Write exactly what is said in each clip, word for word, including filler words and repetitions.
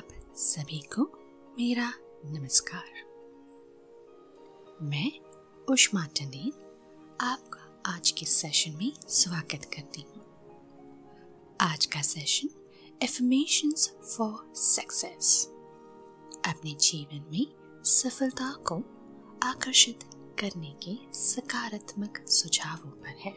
आप सभी को मेरा नमस्कार। मैं उष्मा टंडेल आपका आज के सेशन में स्वागत करती हूँ। आज का सेशन एफर्मेशंस फॉर सक्सेस अपने जीवन में सफलता को आकर्षित करने के सकारात्मक सुझावों पर है।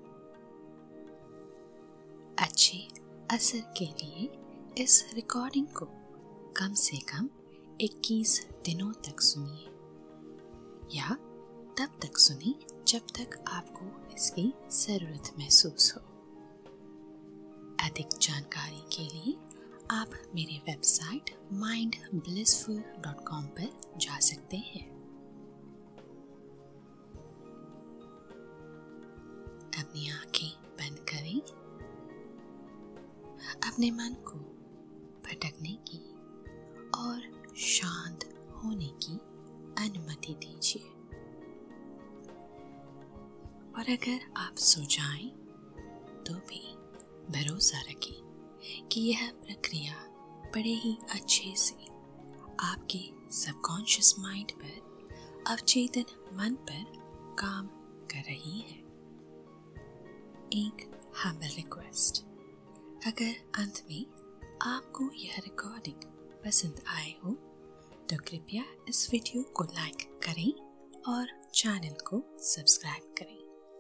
अच्छे असर के लिए इस रिकॉर्डिंग को कम से कम इक्कीस दिनों तक सुनिए या तब तक सुनिए जब तक आपको इसकी जरूरत महसूस हो। अधिक जानकारी के लिए आप मेरे website mind blissful dot com पर जा सकते हैं। अपनी आंखें बंद करें। अपने मन को भटकने की और शांत होने की अनुमति दीजिए। और अगर आप सो जाएं, तो भी भरोसा रखें कि यह प्रक्रिया बड़े ही अच्छे से आपके सबकॉन्शियस माइंड पर, अवचेतन मन पर काम कर रही है। एक हम्बल रिक्वेस्ट, अगर अंत में आपको यह रिकॉर्डिंग पसंद आए हो तो कृपया इस वीडियो को लाइक करें और चैनल को सब्सक्राइब करें।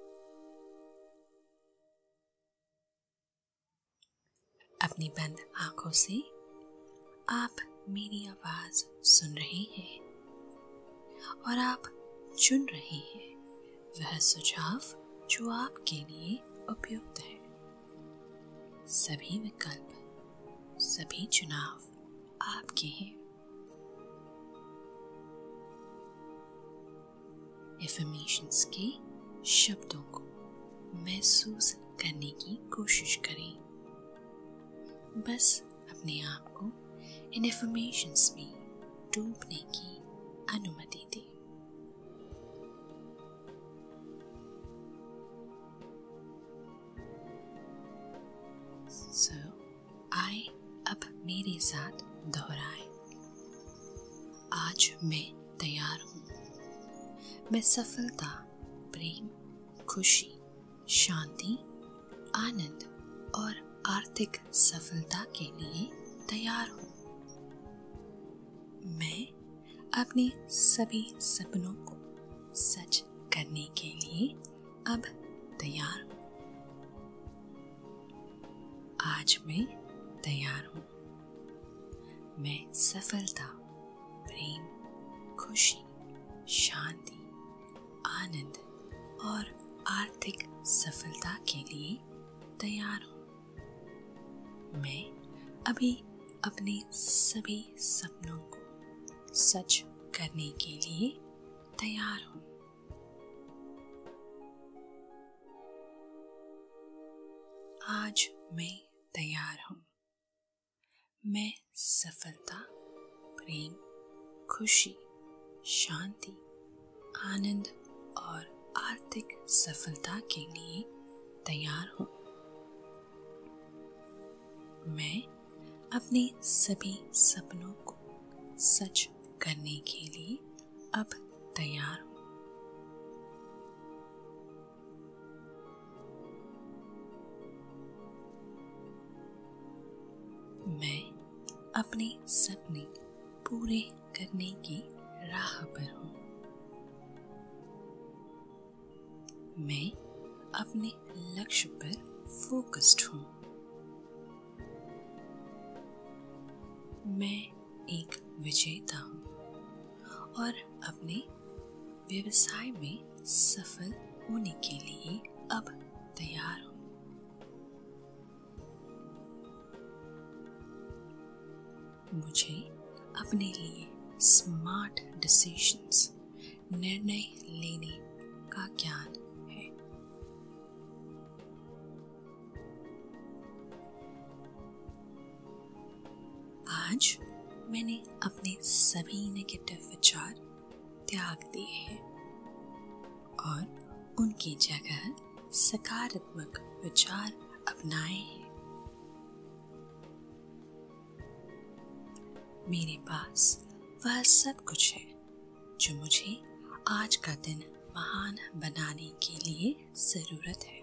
अपनी बंद आंखों से आप मेरी आवाज सुन रहे हैं और आप चुन रहे हैं वह सुझाव जो आपके लिए उपयुक्त है। सभी विकल्प, सभी चुनाव आपके हैं। एफर्मेशंस के शब्दों को महसूस करने की कोशिश करें। बस अपने आप को इन एफर्मेशंस में डूबने की अनुमति दें। So, आए अब मेरे साथ दोहराए। आज मैं तैयार हूँ। मैं सफलता, प्रेम, खुशी, शांति, आनंद और आर्थिक सफलता के लिए तैयार हूँ। मैं अपने सभी सपनों को सच करने के लिए अब तैयार हूँ। आज मैं तैयार हूँ। मैं सफलता, प्रेम, खुशी, शांति, आनंद और आर्थिक सफलता के लिए तैयार हूँ। मैं अभी अपने सभी सपनों को सच करने के लिए तैयार हूँ। आज मैं तैयार हूँ। मैं सफलता, प्रेम, खुशी, शांति, आनंद और आर्थिक सफलता के लिए तैयार हूँ। मैं अपने सभी सपनों को सच करने के लिए अब तैयार हूँ। मैं अपने सपने पूरे करने की राह पर हूँ। मैं अपने लक्ष्य पर फोकस्ड हूँ। मैं एक विजेता हूँ और अपने व्यवसाय में सफल होने के लिए अब तैयार हूँ। मुझे अपने लिए स्मार्ट डिसीजंस, निर्णय लेने का ज्ञान है। आज मैंने अपने सभी नेगेटिव विचार त्याग दिए हैं और उनकी जगह सकारात्मक विचार अपनाए हैं। मेरे पास वह सब कुछ है जो मुझे आज का दिन महान बनाने के लिए जरूरत है।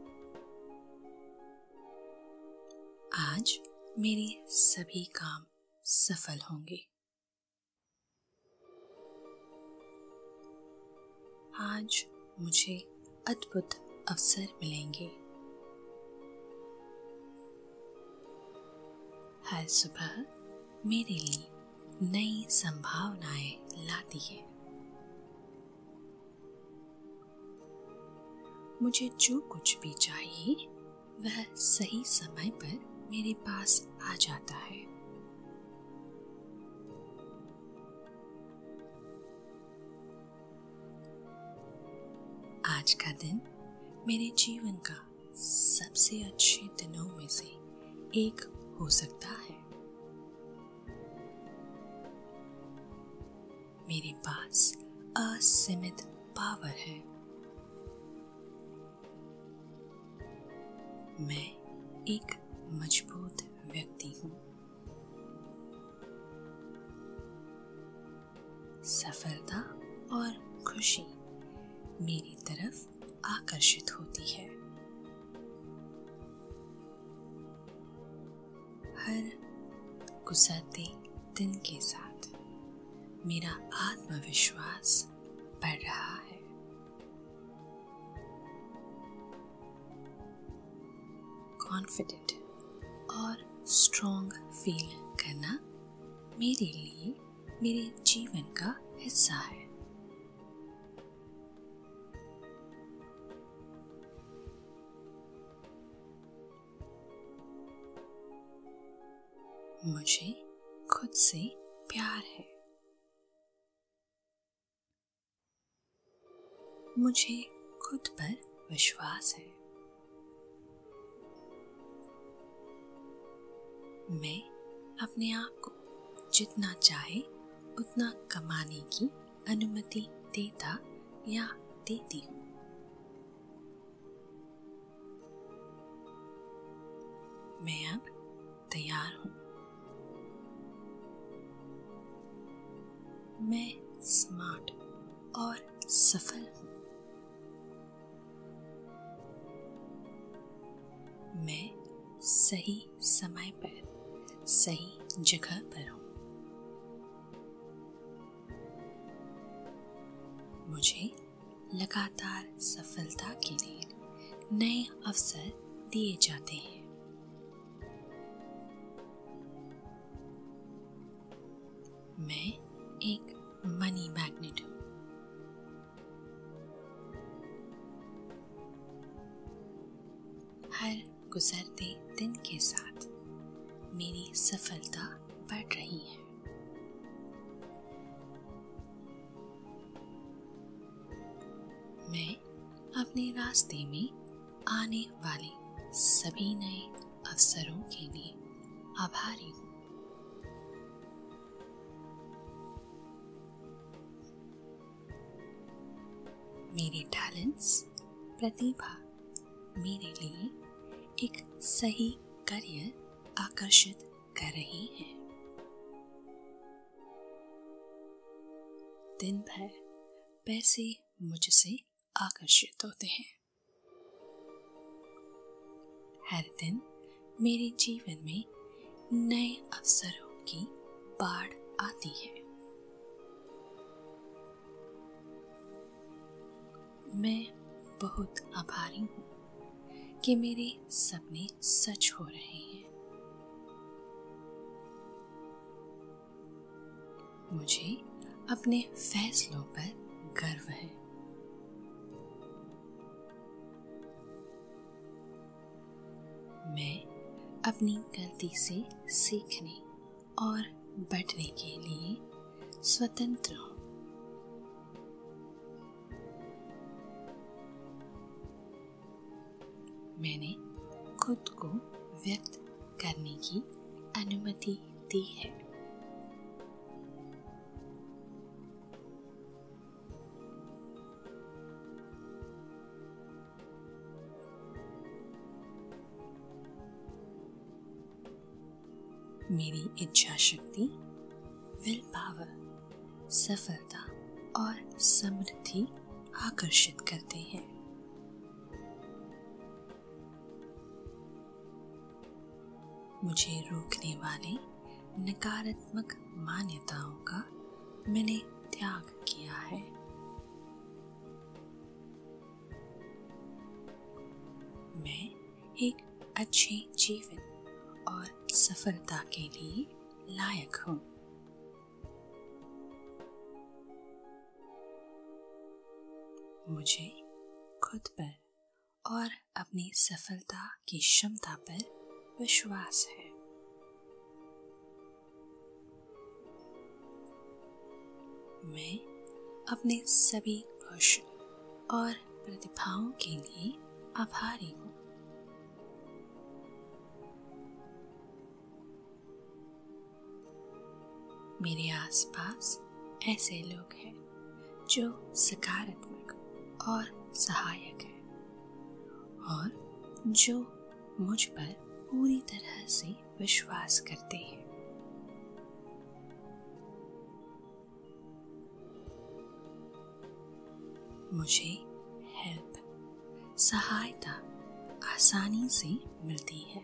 आज मेरे सभी काम सफल होंगे। आज मुझे अद्भुत अवसर मिलेंगे। हर सुबह मेरे लिए नई संभावनाएं लाती है। मुझे जो कुछ भी चाहिए वह सही समय पर मेरे पास आ जाता है। आज का दिन मेरे जीवन का सबसे अच्छे दिनों में से एक हो सकता है। मेरे पास असीमित पावर है। मैं एक मजबूत व्यक्ति हूँ। सफलता और खुशी मेरी तरफ आकर्षित होती है। हर गुजरते दिन के साथ मेरा आत्मविश्वास बढ़ रहा है। कॉन्फिडेंट और स्ट्रॉन्ग फील करना मेरे लिए मेरे जीवन का हिस्सा है। मुझे खुद से प्यार है। मुझे खुद पर विश्वास है। मैं अपने आप को जितना चाहे उतना कमाने की अनुमति देता या देती हूँ। मैं अब तैयार हूँ। मैं स्मार्ट और सफल हूँ। मैं सही समय पर सही जगह पर हूँ। मुझे लगातार सफलता के लिए नए अवसर दिए जाते हैं। मैं एक मनी मैग्नेट हूँ। हर गुजरते दिन के साथ मेरी सफलता बढ़ रही है। मैं अपने रास्ते में आने वाले सभी नए अवसरों के लिए आभारी हूँ। मेरे टैलेंट्स, प्रतिभा मेरे लिए एक सही करियर आकर्षित कर रही है। दिन भर पैसे मुझसे आकर्षित होते हैं। हर दिन मेरे जीवन में नए अवसरों की बाढ़ आती है। मैं बहुत आभारी हूँ कि मेरे सपने सच हो रहे हैं। मुझे अपने फैसलों पर गर्व है। मैं अपनी गलती से सीखने और बढ़ने के लिए स्वतंत्र हूँ। मैंने खुद को व्यक्त करने की अनुमति दी है। मेरी इच्छा शक्ति विल पावर, सफलता और समृद्धि आकर्षित करते हैं। मुझे रोकने वाले नकारात्मक मान्यताओं का मैंने त्याग किया है। मैं एक अच्छे जीवन और सफलता के लिए लायक हूँ। मुझे खुद पर और अपनी सफलता की क्षमता पर विश्वास है। मैं अपने सभी कौशल और प्रतिभाओं के लिए आभारी हूँ। मेरे आसपास ऐसे लोग हैं जो सकारात्मक और सहायक हैं और जो मुझ पर पूरी तरह से विश्वास करते हैं। मुझे हेल्प, सहायता आसानी से मिलती है।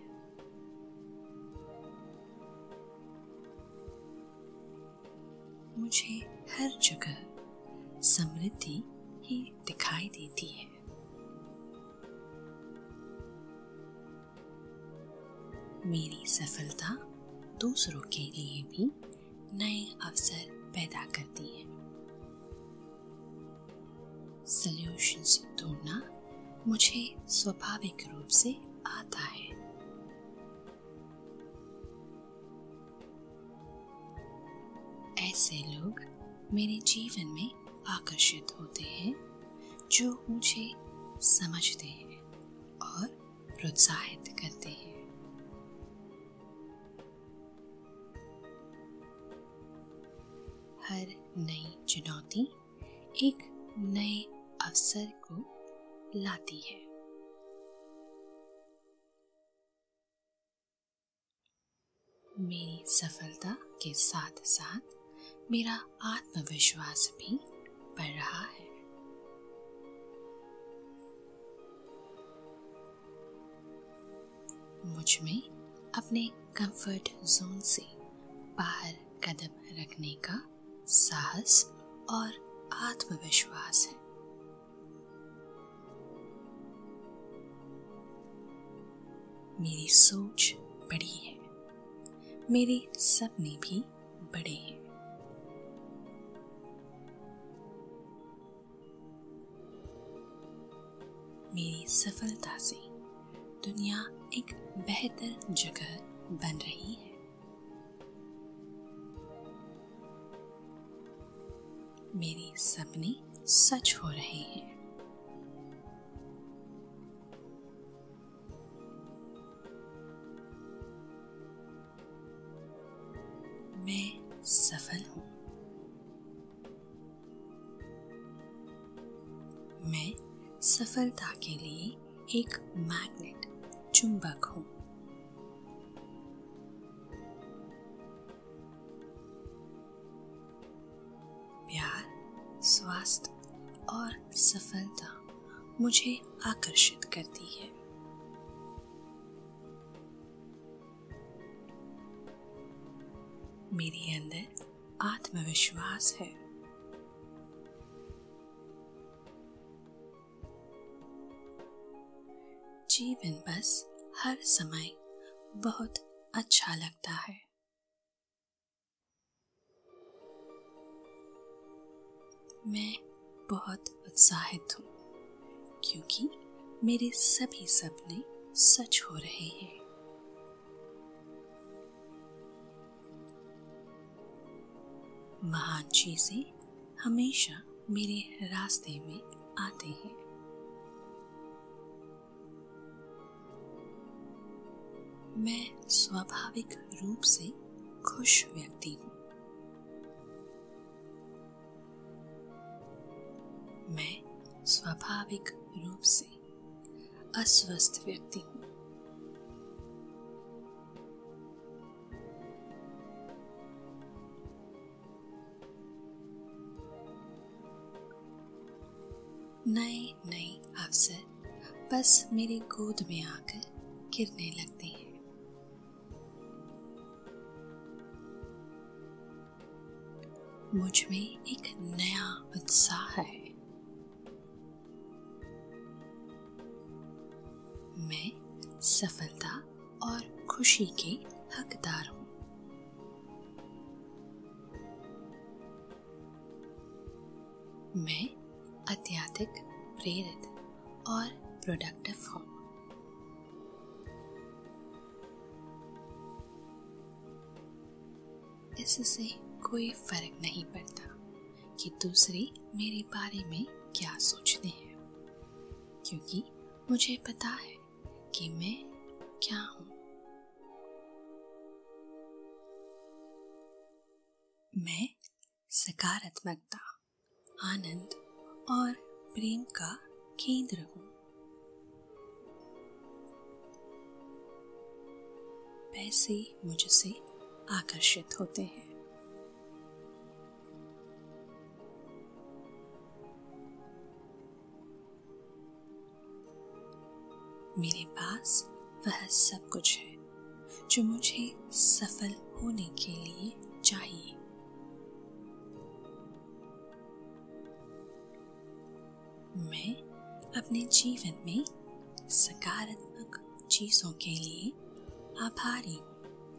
मुझे हर जगह समृद्धि ही दिखाई देती है। मेरी सफलता दूसरों के लिए भी नए अवसर पैदा करती है। सॉल्यूशंस ढूंढना मुझे स्वाभाविक रूप से आता है। ऐसे लोग मेरे जीवन में आकर्षित होते हैं जो मुझे समझते हैं और प्रोत्साहित करते हैं। हर नई चुनौती एक नए अवसर को लाती है। मेरी सफलता के साथ साथ मेरा आत्मविश्वास भी बढ़ रहा है। मुझ में अपने कंफर्ट जोन से बाहर कदम रखने का साहस और आत्मविश्वास है। मेरी सोच बड़ी है, मेरे सपने भी बड़े हैं। मेरी सफलता से दुनिया एक बेहतर जगह बन रही है। मेरे सपने सच हो रहे हैं। मैं सफल हूँ। मैं सफलता के लिए एक मैग्नेट, चुंबक हूँ। प्यार, स्वास्थ्य और सफलता मुझे आकर्षित करती है। मेरे अंदर आत्मविश्वास है। जीवन बस हर समय बहुत अच्छा लगता है। मैं बहुत उत्साहित हूँ क्योंकि मेरे सभी सपने सच हो रहे हैं। महान चीजें हमेशा मेरे रास्ते में आते हैं। मैं स्वाभाविक रूप से खुश व्यक्ति हूँ। मैं स्वाभाविक रूप से अस्वस्थ व्यक्ति हूँ। बस मेरी गोद में आकर गिरने लगती हैं। मुझ में एक नया उत्साह है। मैं सफलता और खुशी के हकदार हूँ। मैं अत्यधिक प्रेरित और प्रोडक्टिव हूँ। इससे कोई फर्क नहीं पड़ता कि दूसरे मेरे बारे में क्या सोचते हैं, क्योंकि मुझे पता है कि मैं क्या हूँ। मैं सकारात्मकता, आनंद और प्रेम का केंद्र हूँ। पैसे मुझसे आकर्षित होते हैं। मेरे पास वह सब कुछ है जो मुझे सफल होने के लिए चाहिए। मैं अपने जीवन में सकारात्मक चीजों के लिए आभारी हूँ।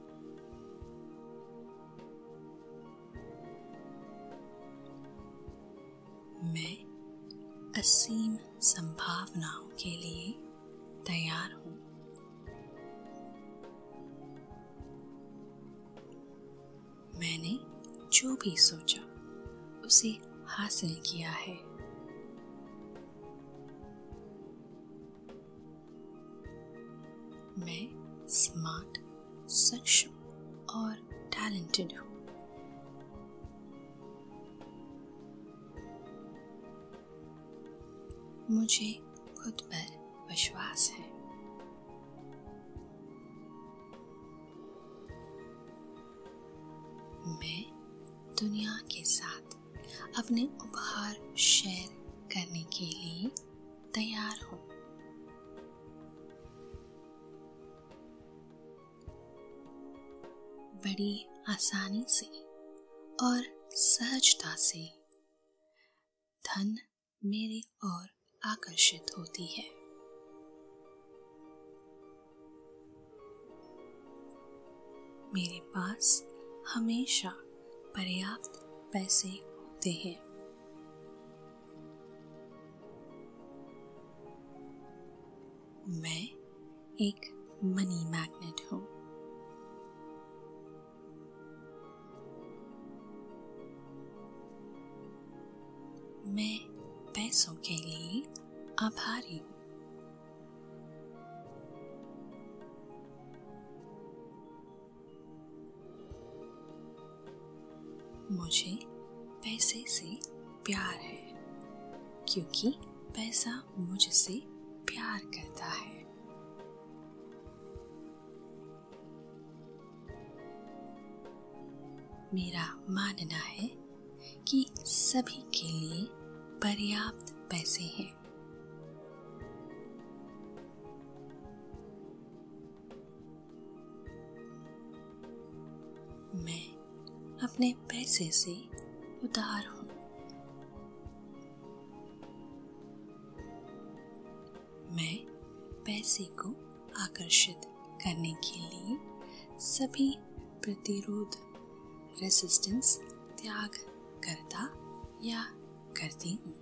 मैं असीम संभावनाओं के लिए तैयार हूँ। मैंने जो भी सोचा उसे हासिल किया है। मैं स्मार्ट, सक्षम और टैलेंटेड हूँ। मुझे खुद पर विश्वास है। मैं दुनिया के साथ अपने उपहार शेयर करने के लिए तैयार हूँ। बड़ी आसानी से और सहजता से धन मेरी ओर आकर्षित होती है। मेरे पास हमेशा पर्याप्त पैसे होते हैं। मैं एक मनी मैग्नेट हूँ। मैं पैसों के लिए आभारी हूँ। मुझे पैसे से प्यार है, क्योंकि पैसा मुझसे प्यार करता है। मेरा मानना है कि सभी के लिए पर्याप्त पैसे हैं। मैं अपने पैसे से उदार हूँ। मैं पैसे को आकर्षित करने के लिए सभी प्रतिरोध रेसिस्टेंस त्याग करता या करती हूँ।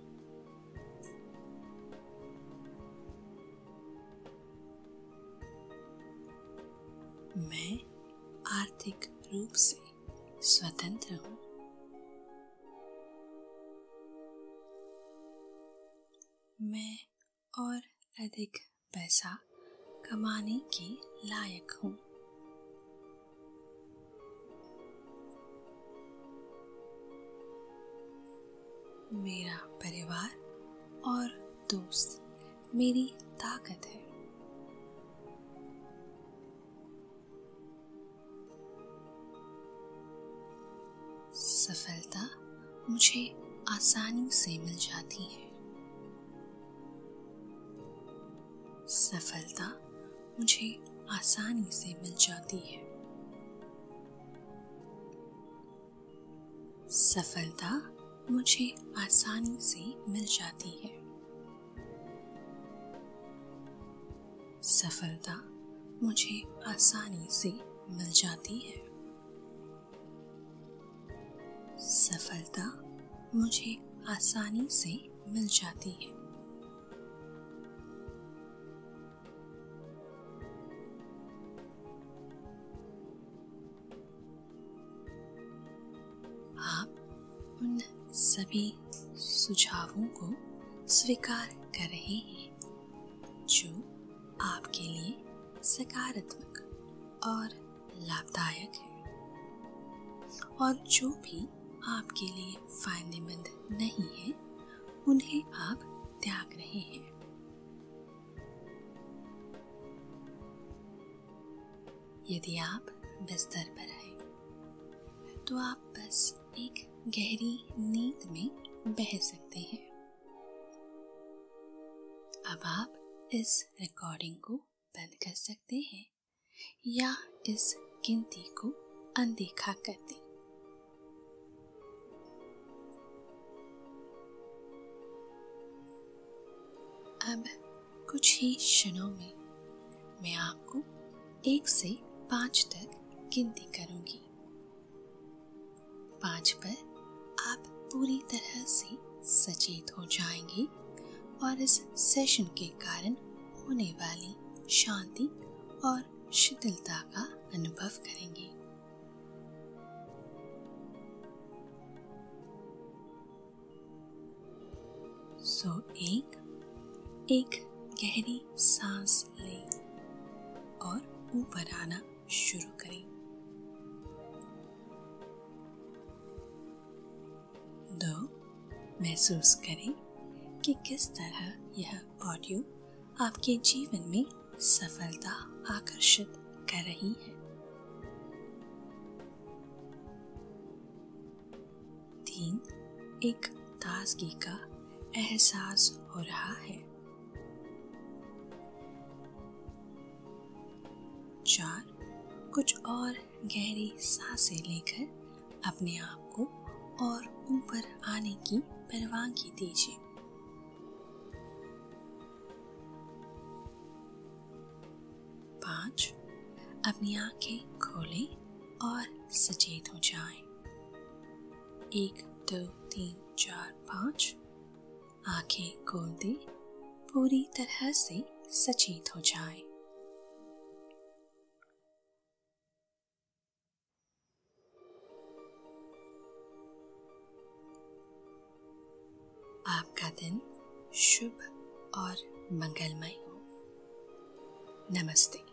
मैं आर्थिक रूप से स्वतंत्र हूँ। मैं और अधिक पैसा कमाने के लायक हूँ। मेरा परिवार और दोस्त मेरी ताकत है। सफलता मुझे आसानी से मिल जाती है। सफलता मुझे आसानी से मिल जाती है। सफलता मुझे आसानी से मिल जाती है। सफलता मुझे आसानी से मिल जाती है। सफलता मुझे आसानी से मिल जाती है। आप उन सभी सुझावों को स्वीकार कर रहे हैं जो आपके लिए सकारात्मक और लाभदायक है, और जो भी आपके लिए फायदेमंद नहीं है उन्हें आप त्याग रहे हैं। यदि आप बिस्तर पर हैं तो आप बस एक गहरी नींद में बह सकते हैं। अब आप इस रिकॉर्डिंग को बंद कर सकते हैं या इस गिनती को अनदेखा कर दें। अब कुछ ही क्षणों में मैं आपको एक से पाँच तक गिनती करूंगी। पाँच पर आप पूरी तरह से सचेत हो जाएंगे और इस सेशन के कारण होने वाली शांति और शिथिलता का अनुभव करेंगे। सो एक एक गहरी सांस लें और ऊपर आना शुरू करें। दो, महसूस करें कि किस तरह यह ऑडियो आपके जीवन में सफलता आकर्षित कर रही है। तीन, एक ताजगी का एहसास हो रहा है। चार, कुछ और गहरी सांसें लेकर अपने आप को और ऊपर आने की परवानगी दीजिए। पाँच, अपनी आंखें खोलें और सचेत हो जाएं। एक, दो, तीन, चार, पाँच, आंखें खोल दें, पूरी तरह से सचेत हो जाएं। आपका दिन शुभ और मंगलमय हो। नमस्ते।